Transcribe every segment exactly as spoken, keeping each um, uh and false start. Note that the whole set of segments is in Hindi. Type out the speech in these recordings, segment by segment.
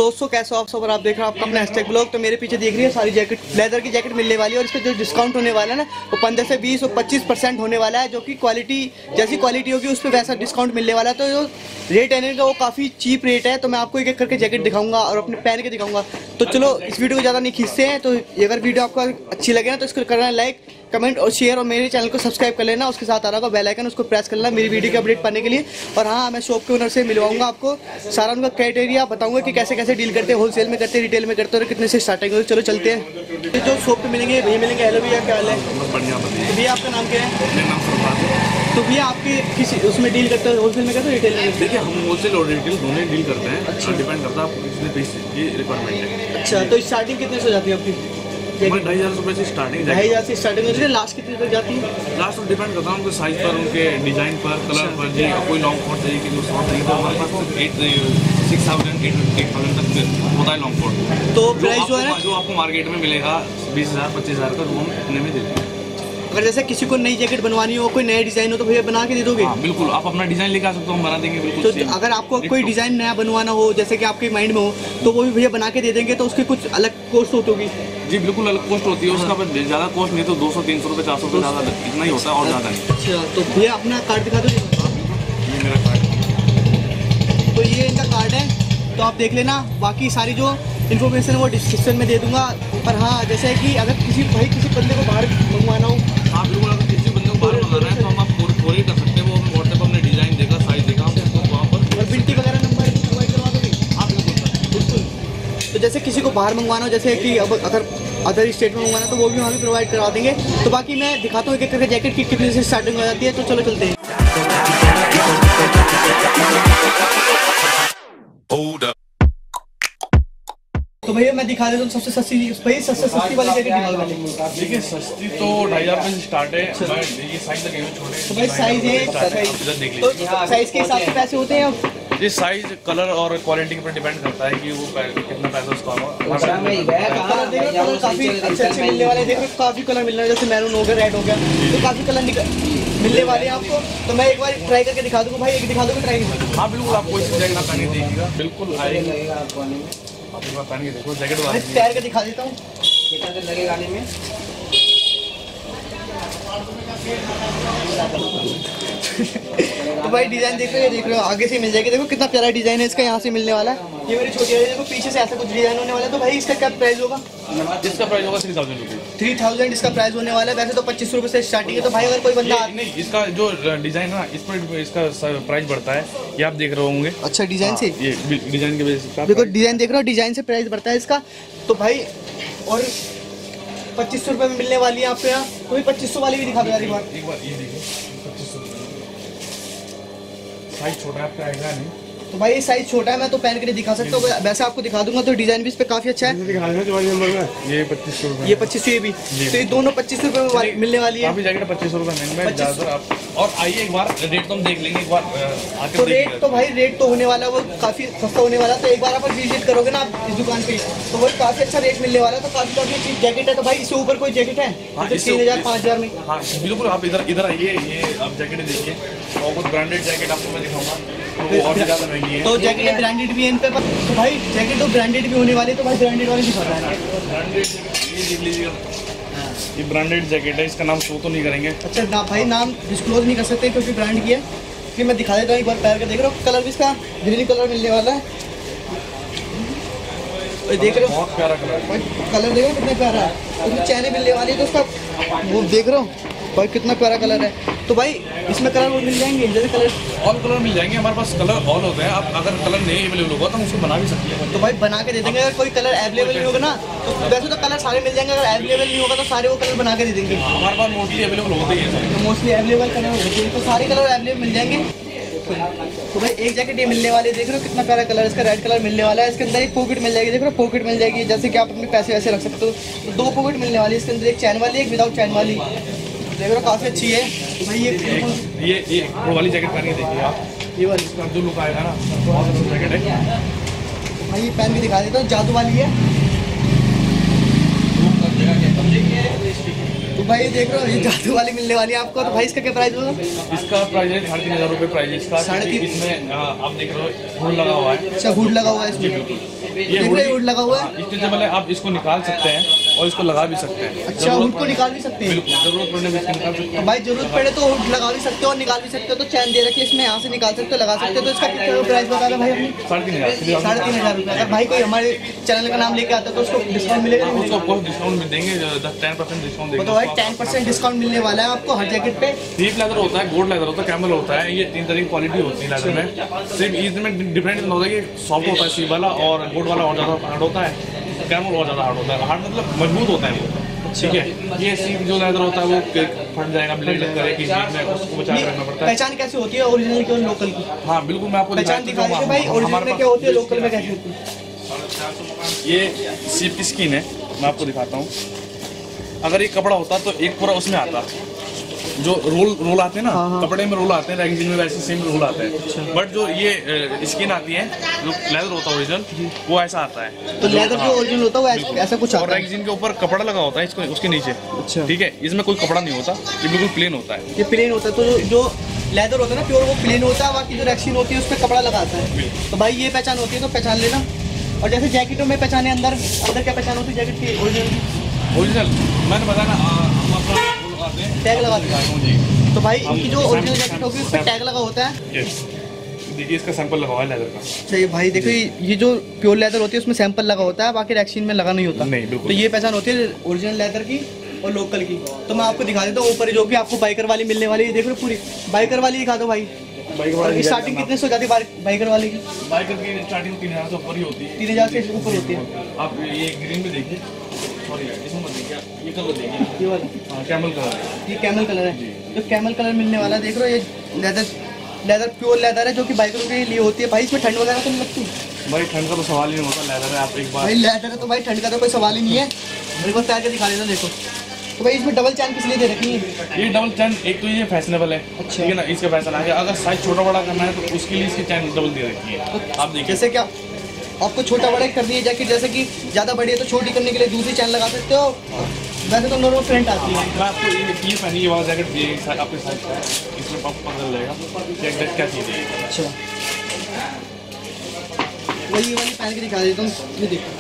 दोस्तों कैसे हो आप सब? आप देख रहे हो आपका अपना हैशटैग ब्लॉग। तो मेरे पीछे देख रही है सारी जैकेट, लेदर की जैकेट मिलने वाली है और इस पर जो डिस्काउंट होने वाला है ना वो पंद्रह से बीस और पच्चीस परसेंट होने वाला है, जो कि क्वालिटी जैसी क्वालिटी होगी उस पर वैसा डिस्काउंट मिलने वाला है। तो जो रेट है इनका वो काफ़ी चीप रेट है। तो मैं आपको एक एक करके जैकेट दिखाऊंगा और अपने पहन के दिखाऊंगा। तो चलो इस वीडियो को ज़्यादा नहीं खींचते हैं। तो अगर वीडियो आपको अच्छी लगे ना तो इसको करना लाइक, कमेंट और शेयर, और मेरे चैनल को सब्सक्राइब कर लेना। उसके साथ आ रहा होगा बेल आइकन, उसको प्रेस कर लेना मेरी वीडियो की अपडेट पाने के लिए। और हाँ, मैं शॉप के ओनर से मिलवाऊंगा आपको, सारा उनका क्राइटेरिया बताऊंगा कि कैसे कैसे डील करते हैं, होलसेल में करते हैं, रिटेल में करते हैं और कितने से स्टार्टिंग होगी। चलो चलते हैं जो शॉप पे मिलेंगे भैया मिलेंगे। हेलो भैया, क्या हाल है? बढ़िया बढ़िया। तो भैया आपका नाम क्या है? मेरा नाम फरमान। तो भैया आपके किसी उसमें डील करते हैं, होलसेल में करते हैं, रिटेल में? देखिए, हम होलसेल और रिटेल दोनों डील करते हैं। अच्छा, डिपेंड करता है आपको कितने पीस की रिक्वायरमेंट है। अच्छा, तो स्टार्टिंग कितने से हो जाती है आपकी? ढाई हज़ार रुपये से स्टार्टिंग ढाई हज़ार से स्टार्टिंग होती है। लास्ट कितने तक जाती है? लास्ट तो डिपेंड करता है उनके साइज पर, उनके डिजाइन पर, कलर पर। जी कोई लॉन्ग कोट चाहिए, कि शॉर्ट चाहिए, तो हमारे पास eight six thousand eight eight thousand तक होता है लॉन्ग कोट। तो प्राइस जो है जो आपको मार्केट में मिलेगा बीस हज़ार पच्चीस हज़ार का, वो हम इतने में देते हैं। अगर जैसे किसी को नई जैकेट बनवानी हो, कोई नया डिजाइन हो, तो भैया बना के दे दोगे? हाँ बिल्कुल, आप अपना डिजाइन लेकर आ सकते हो, हम बना देंगे बिल्कुल। तो अगर आपको कोई डिजाइन नया बनवाना हो, जैसे कि आपके माइंड में हो, तो वो भी भैया बना के दे देंगे। तो उसकी कुछ अलग कॉस्ट होती होगी? जी बिल्कुल अलग कॉस्ट होती है उसका, पर ज़्यादा कॉस्ट नहीं तो दो सौ तीन सौ रुपये चार सौ रुपये ज़्यादा इतना ही होता है और ज़्यादा नहीं। अच्छा, तो भैया अपना कार्ड दिखा दो। ये मेरा कार्ड, तो ये इनका कार्ड है, तो आप देख लेना। बाकी सारी जो इन्फॉर्मेशन वो डिस्क्रिप्शन में दे दूंगा। पर हाँ, जैसे कि अगर किसी भाई किसी बंदे को बाहर मंगवाना हो, हाँ बिल्कुल, अगर किसी बंदे को बाहर मंगाना है तो हम आप पूरी कर सकते हैं। वो हमें व्हाट्सएप पर हमने डिज़ाइन देखा, साइज देखा, हम वहाँ पर और बिल्टी वगैरह नंबर प्रोवाइड करवा दोगे? हाँ बिल्कुल सर, बिल्कुल। तो जैसे किसी को बाहर मंगवाना हो, जैसे कि अब अगर अदर स्टेट में मंगवाना तो वो भी वहाँ भी प्रोवाइड करवा देंगे। तो बाकी मैं दिखाता हूँ एक एक करके जैकेट की कितने से स्टार्टिंग हो जाती है। तो चलो चलते हैं। तो भैया मैं दिखा देता हूँ सबसे सस्ती भैया सबसे सस्ती वाली जैकेट दिखा दो। देखिए सस्ती तो ढाई हज़ार रुपये से स्टार्ट है। ये साइज लगे हुए छोटे, तो भाई साइज है, तो साइज के हिसाब से पैसे होते हैं। ये साइज, कलर और क्वालिटी पर डिपेंड करता है कि वो कितना पैसा उसका होगा। कलर देखो, कलर काफी अच्छे अच्छे मिलने वाले हैं। देखो काफी कलर मिल रहा है, जैसे मैरून हो गया, रेड हो गया, तो काफी कलर मिलने वाले हैं आपको। तो मैं एक बार ट्राई करके दिखा दूंगा। भाई एक दिखा दोगे ट्राई? हाँ बिल्कुल, आपको इस जैकेट पहन के देखिएगा, बिल्कुल आएगी। आप एक बार पहन के देखो जैकेट वाला। पैर का दिखा देता हूँ लगेगा में। तो भाई डिजाइन देख रहे हो, ये देख रहे हो, आगे से मिल जाएगी। देखो कितना प्यारा डिजाइन है इसका, यहाँ से मिलने वाला है। ये मेरी छोटी है, देखो पीछे से ऐसा कुछ डिजाइन होने वाला है। तो भाई इसका क्या प्राइस होगा? इसका प्राइस होगा three thousand rupees. Three thousand इसका प्राइस होने वाला है। वैसे तो पच्चीस रुपये से स्टार्टिंग है। तो भाई अगर कोई बंदा ये, नहीं, इसका जो डिजाइन है ना, इस पर इसका प्राइस बढ़ता है, ये आप देख रहे होंगे। अच्छा, डिजाइन से ये डिजाइन के बेसिस पे देखो, डिजाइन देख रहे हो, डिजाइन से प्राइस बढ़ता है इसका। तो भाई और पच्चीस सौ रुपये में मिलने वाली है आपको यहाँ। कोई पच्चीस सौ वाली भी दिखा दो यार एक बार। एक बार ये देखिए, पच्चीस सौ साइज छोटा है, आपका आएगा नहीं। तो भाई ये साइज छोटा है, मैं तो पहन के नहीं दिखा सकता हूँ, वैसे आपको दिखा दूंगा। तो डिजाइन भी इस पे काफी अच्छा है। ये पच्चीस सौ रुपये, ये पच्चीस सौ, ये भी। तो ये दोनों पच्चीस रुपये में मिलने वाली है। काफी जैकेट पच्चीस सौ रुपये महंगा है ज़्यादातर। आप और आइए एक बार रेट तो हम देख लेंगे एक बार आकर। तो रेट तो भाई रेट तो होने वाला है, वो काफी सस्ता होने वाला है। तो एक बार आप विजिट करोगे ना आप इस दुकान पे, तो वो काफी अच्छा रेट मिलने वाला है। तो काफी काफी अच्छी जैकेट है। तो भाई इससे ऊपर कोई जैकेट है तीन हजार पाँच हजार में? हाँ बिल्कुल, आप इधर इधर आइए, ये आप जैकेट देखिए, और कुछ ब्रांडेड जैकेट आपको मैं दिखाऊंगा, तो और भी ज़्यादा महंगी है। तो जैकेट ब्रांडेड भी है इन पे। तो भाई जैकेट तो ब्रांडेड भी होने वाली है। तो भाई ब्रांडेड वाले दिखा रहा है। ब्रांडेड ये देख लीजिएगा, ये ब्रांडेड जैकेट है, इसका नाम शो तो नहीं करेंगे। अच्छा ना भाई, नाम डिस्क्लोज नहीं कर सकते क्योंकि ब्रांड की है। फिर मैं दिखा देता हूँ एक बार पैर का। देख रहे हो कलर भी इसका ग्रीन कलर मिलने वाला है। देख रहे हो बहुत प्यारा कलर है, कलर देखो कितना प्यारा है। उसमें चैने मिलने वाली है, तो उसका वो देख रहे हो भाई कितना प्यारा कलर है। तो भाई इसमें कलर वो मिल जाएंगे, जैसे कलर ऑल कलर मिल जाएंगे हमारे पास। कलर ऑल होते हैं, आप अगर कलर नहीं अवेलेबल होगा तो हम उसको बना भी सकते हैं। तो भाई बना के दे देंगे। अगर कोई कलर अवेलेबल नहीं होगा ना, तो वैसे तो कलर सारे मिल जाएंगे। अगर अवेलेबल नहीं होगा तो सारे वो कलर बना के दे देंगे। हमारे पास मोस्टली अवेलेबल होते ही है, तो मोस्टली अवेलेबल कलर होते हैं, तो सारे कलर अवेलेबल मिल जाएंगे। तो भाई एक जैकेट ये मिलने वाली है। देख रहे हो कितना प्यारा कलर, इसका रेड कलर मिलने वाला है। इसके अंदर एक पॉकेट मिल जाएगी। देख रहे हो पॉकेट मिल जाएगी, जैसे कि आप अपने पैसे वैसे रख सकते हो। तो दो पॉकेट मिलने वाली है इसके अंदर, एक चैन वाली एक विदाउट चैन वाली। देख रहे हो काफ़ी अच्छी है। तो भाई ये ये ये प्रो वाली जैकेट पहन के देखिए आप, ये वाली इसका जो लुक आएगा ना, बहुत अच्छा जैकेट है। भाई ये पहन के दिखा देता हूँ, जादू वाली है। तो भाई देख रहे हो ये जादू वाली मिलने वाली है आपको। तो भाई इसका क्या प्राइस होगा? इसका प्राइस है साढ़े तीन हज़ार रुपये प्राइस इसका। साढ़े तीन, इसमें आप देख रहे हो हुड लगा हुआ है। अच्छा हुड लगा हुआ है इसमें। ये हुड हुड लगा हुआ है। स्ट्रेचेबल है, आप इसको निकाल सकते हैं और इसको लगा भी सकते हैं। अच्छा, हुड को निकाल भी सकते हैं। बिल्कुल, जरूरत पड़ने पर इसको निकाल सकते हैं। भाई जरूरत पड़े तो हुड लगा भी सकते हो और निकाल भी सकते हो। तो चैन दे रखी है इसमें, यहाँ से निकाल सकते हो, लगा सकते हो। तो इसका कितना प्राइस बता रहे भाई अपनी? साढ़े तीन हज़ार साढ़े तीन हज़ार रुपये। अगर भाई कोई हमारे चैनल का नाम लेके आता है तो उसको डिस्काउंट मिलेगा? उसको आपको डिस्काउंट में देंगे, टेन परसेंट डिस्काउंट देंगे। तो भाई टेन परसेंट डिस्काउंट मिलने वाला है आपको हर जैकेट पे। डीप लेदर होता है, गोल्ड लेदर होता है, कैमल होता है। ये तीन तरह की क्वालिटी होती है लेदर में। सिर्फ इसमें डिफरेंट इतना होता है कि सॉफ्ट होता है सी वाला, और गोल्ड वाला और ज़्यादा हार्ड होता है, कैमल और ज़्यादा हार्ड होता है। हार्ड मतलब मजबूत होता है वो, ठीक है। ये सी जो लेदर होता है वो फट जाएगा, ब्लेड करे किसी चीज़ में, उसको बचा के रखना पड़ता है। पहचान कैसे होती है ओरिजिनल की और लोकल की? हाँ बिल्कुल, मैं आपको पहचान दिखा दीजिए भाई, ओरिजिनल में क्या होती है, लोकल में कैसे होती है? ये सीप की स्किन है, मैं आपको दिखाता हूँ। अगर ये कपड़ा होता तो एक पूरा उसमें आता, जो रोल रोल आते हैं ना, हाँ, हाँ। कपड़े में रोल आते हैं, रेगजीन में वैसे सेम रोल आते हैं। बट जो ये स्किन आती है, जो लेदर होता है ओरिजिनल, वो ऐसा आता है। तो लेदर जो ओरिजिनल होता है वो ऐसा- ऐसा कुछ और आता है। रेगजीन के ऊपर कपड़ा लगा होता है, इसको उसके नीचे, अच्छा, ठीक है। इसमें कोई कपड़ा नहीं होता, ये बिल्कुल प्लेन होता है। ये प्लेन होता है। तो जो- जो लेदर होता है ना प्योर, वो प्लेन होता है। बाकी जो रेक्सीन होती है उस पर कपड़ा लगाता है। तो भाई ये पहचान होती है, तो पहचान लेना। और जैसे जैकेटों में पहचाने अंदर अंदर क्या पहचान होती है जैकेट की ओरिजिनल की? ओरिजिनल मैंने बताया ना, आ, हम अपना वो लगाते हैं, टैग लगाते हैं। दिखाता हूँ जी। तो भाई इनकी जो ओरिजिनल जैकेट होगी उस पर टैग लगा होता है। यस, देखिए इसका सैंपल लगा हुआ है लेदर का। सही भाई, देखो ये ये जो प्योर लेदर होती है उसमें सैंपल लगा होता है, बाकी रेक्सीन में लगा नहीं होता। नहीं, बिल्कुल। तो ये पहचान होती है ओरिजिनल लेदर की और लोकल की। तो मैं आपको दिखा देता हूँ ऊपर जो कि आपको बाइकर वाली मिलने वाली है। देख लो पूरी बाइकर वाली दिखा दो भाई। और स्टार्टिंग कितने से हो जाती है बाइकर वाली की? बाइकर की स्टार्टिंग तीन हज़ार से ऊपर ही होती है। तीन हज़ार से ऊपर होती है। आप ये ग्रीन में देखिए, सॉरी इसमें मत देखिए, ये कलर देखिए, ये वाला हाँ कैमल कलर है। ये कैमल कलर है। जो कैमल कलर मिलने वाला है, देख रहे हो, ये लेदर लेदर प्योर लेदर है जो कि बाइकरों के लिए होती है। भाई इसमें ठंड वगैरह तो नहीं लगती? भाई ठंड का तो सवाल ही नहीं होता, लेदर है। आप एक बार भाई लेदर है तो भाई ठंड का तो कोई सवाल ही नहीं है। मेरे को तैयार के दिखा देना, देखो। तो भाई इसमें डबल चैन किस लिए दे रखी है? ये डबल चैन, एक तो ये फैशनेबल है, अच्छा। ठीक है ना, इसका फैशन आ गया। अगर साइज छोटा बड़ा करना है तो उसके लिए इसकी चैन डबल दे रखी है। आप देखिए, जैसे क्या आपको छोटा बड़ा करनी है जैकेट, जैसे कि ज़्यादा बड़ी है तो छोटी करने के लिए दूसरी चैन लगा सकते हो। वैसे तो नॉर्मल फ्रंट आती है। मैं आपको ये ये पहनी ये वाला जैकेट, ये सा- आपके साइज का है, इसमें पप पता जाएगा जैकेट क्या चीज़ है। अच्छा, वही ये वाली पहन के दिखा देता हूँ। ये देखो,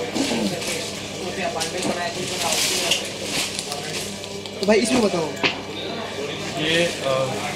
तो भाई इसमें बताओ। ये अ,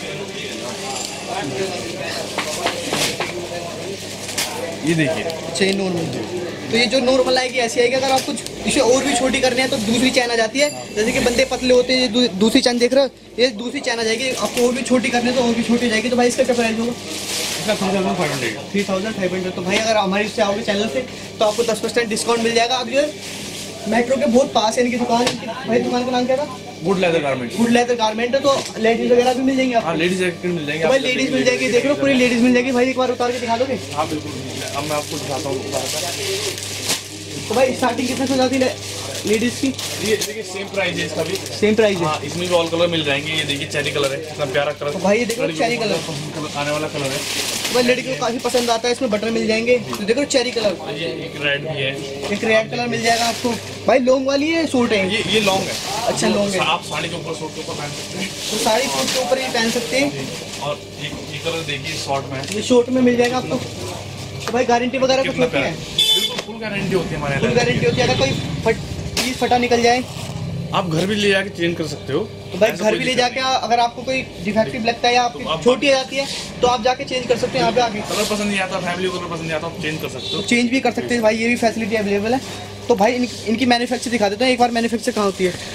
ये देखिए, अच्छा ये नॉर्मल। तो ये जो नॉर्मल आएगी ऐसी आएगी। अगर आपको इसे और भी छोटी करनी है तो दूसरी चैन आ जाती है। जैसे कि बंदे पतले होते हैं, ये दू, दूसरी चैन देख रहे हो, ये दूसरी चैन आ जाएगी। आपको और भी छोटी करनी है तो और भी छोटी जाएगी। तो भाई इसका क्या प्राइस होगा? इसका three thousand five hundred three thousand five hundred. तो भाई अगर हमारे इससे आओगे चैनल से तो आपको दस परसेंट डिस्काउंट मिल जाएगा। आप जो मेट्रो के बहुत पास है इनकी दुकान। भाई दुकान का नाम क्या था? Good leather garment. Good leather garment है। तो लेडीज वगैरह भी मिल जाएंगी हाँ आपको? लेडीज जैकेट मिल जाएंगे। तो भाई लेडीज मिल जाएगी, देख लो पूरी लेडीज मिल जाएगी। भाई एक बार उतार के दिखा दोगे? हाँ बिल्कुल, अब मैं आपको दिखाता हूँ। तो भाई स्टार्टिंग कितने से हो जाती है लेडीज की? ये देखिए सेम प्राइस है इसका भी। सेम प्राइस है। हाँ, इसमें भी ऑल कलर मिल जाएंगे। ये देखिए चेरी कलर है, कितना प्यारा कलर। तो भाई ये देखो लड़कियों को चेरी कलर। पसंद कलर आने वाला कलर है। तो भाई लड़की को काफी पसंद आता है। इसमें बटन मिल जाएंगे। तो देखो चेरी कलर, ये एक रेड भी है, एक रेड कलर मिल जाएगा आपको। भाई लॉन्ग वाली है, शॉर्ट है? ये ये लॉन्ग है। अच्छा लॉन्ग है। आप साड़ी के ऊपर सूट के ऊपर पहन सकते हैं। तो साड़ी सूट के ऊपर ही पहन सकते हैं। और एक ये कलर देखिए शॉर्ट में है, ये शॉर्ट में मिल जाएगा आपको। तो भाई गारंटी वगैरह कुछ कितना होती प्यारा है? है। बिल्कुल फुल गारंटी होती है हमारे फुल यहाँ। गारंटी होती है। अगर कोई फट चीज फटा निकल जाए आप घर भी ले जाके चेंज कर सकते हो। तो भाई ऐसा घर कोई भी ले दिक्कत जाके अगर आपको कोई डिफेक्टिव लगता है या तो आपकी आप- छोटी आ जाती है तो आप जाके चेंज कर सकते हैं यहाँ पे आके। नहीं। कलर पसंद नहीं आता, फैमिली को कलर पसंद नहीं आता, आप चेंज कर सकते हो। तो चेंज भी कर सकते हैं भाई, ये भी फैसिलिटी अवेलेबल है। तो भाई इन, इनकी मैन्युफैक्चर दिखा देता हूँ एक बार। मैन्युफैक्चर कहाँ होती है?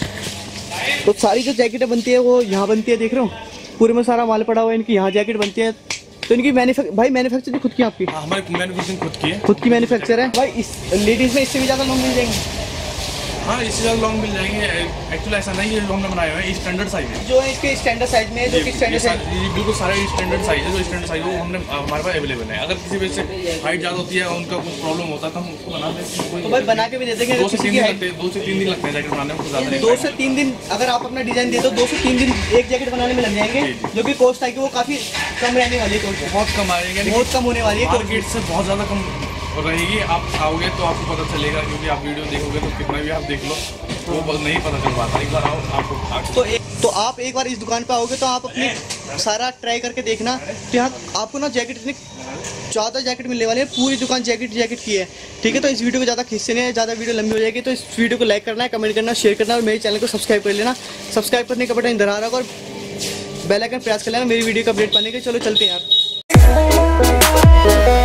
तो सारी जो जैकेटें बनती है वो यहाँ बनती है, देख रहे हो पूरे में सारा माल पड़ा हुआ है। इनकी यहाँ जैकेट बनती है। तो इनकी मैन्युफैक्चर भाई मैन्युफैक्चर खुद की आपकी? हाँ, हमारी मैन्युफैक्चरिंग खुद की है। खुद की मैन्युफैक्चर है। भाई इस लेडीज़ में इससे भी ज़्यादा लोग मिल जाएंगे? हाँ, इससे ज़्यादा लॉन्ग मिल जाएंगे। एक्चुअली ऐसा नहीं है, जो हमने बनाए हुए हैं स्टैंडर्ड साइज है। जो है इसके स्टैंडर्ड साइज में है, जो कि ये स्टैंडर्ड साइज सारे- ये बिल्कुल सारे स्टैंडर्ड साइज है। जो स्टैंडर्ड साइज है वो हमने हमारे पास अवेलेबल है। अगर किसी वजह से हाइट ज़्यादा होती है, उनका कुछ प्रॉब्लम होता है तो हम उसको बना देते हैं। तो भाई बना के भी दे देंगे। दो अगर से किसी तीन की दिन height- लगते हैं, दो से तीन दिन लगते हैं जैकेट बनाने में, कुछ ज़्यादा नहीं। दो से तीन दिन अगर आप अपना डिजाइन दे दो, दो से तीन दिन एक जैकेट बनाने में लग जाएंगे। जो कि कॉस्ट आएगी वो काफी कम रहने वाली है। कॉस्ट बहुत कम आएगा, बहुत कम होने वाली है कॉस्ट। मार्केट से बहुत ज़्यादा कम रहेगी। आप आओगे तो आपको पता चलेगा, क्योंकि आप वीडियो देखोगे तो कितना भी आप देख लो वो बस नहीं पता चल पाता। एक बार आओ आपको। तो एक तो आप एक बार इस दुकान पे आओगे तो आप अपनी सारा ट्राई करके देखना। तो यहाँ आपको ना जैकेट इतनी ज़्यादा जैकेट मिलने वाली है, पूरी दुकान जैकेट जैकेट की है। ठीक है, तो इस वीडियो को ज़्यादा खींचते नहीं है, ज़्यादा वीडियो लंबी हो जाएगी, तो इस वीडियो को लाइक करना है, कमेंट करना, शेयर करना और मेरे चैनल को सब्सक्राइब कर लेना। सब्सक्राइब करने का बटन इधर आ रहा होगा और बेल आइकन प्रेस कर लेना मेरी वीडियो का अपडेट पाने के। चलो चलते हैं यार।